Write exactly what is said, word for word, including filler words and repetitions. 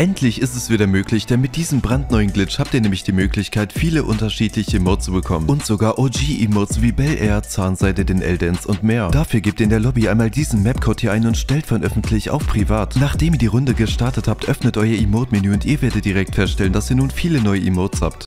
Endlich ist es wieder möglich, denn mit diesem brandneuen Glitch habt ihr nämlich die Möglichkeit, viele unterschiedliche Emotes zu bekommen. Und sogar O G-Emotes wie Bel Air, Zahnseide, den L-Dance und mehr. Dafür gebt ihr in der Lobby einmal diesen Mapcode hier ein und stellt von öffentlich auf privat. Nachdem ihr die Runde gestartet habt, öffnet euer Emote-Menü und ihr werdet direkt feststellen, dass ihr nun viele neue Emotes habt.